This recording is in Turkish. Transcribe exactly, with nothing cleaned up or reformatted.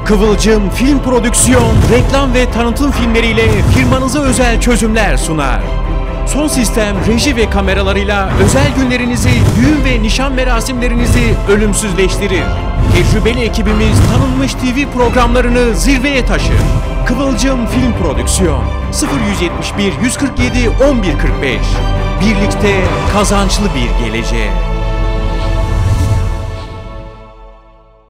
Kıvılcım Film Prodüksiyon, reklam ve tanıtım filmleriyle firmanıza özel çözümler sunar. Son sistem reji ve kameralarıyla özel günlerinizi, düğün ve nişan merasimlerinizi ölümsüzleştirir. Tecrübeli ekibimiz tanınmış T V programlarını zirveye taşır. Kıvılcım Film Prodüksiyon sıfır yüz yetmiş bir yüz kırk yedi on bir kırk beş. Birlikte kazançlı bir geleceğe.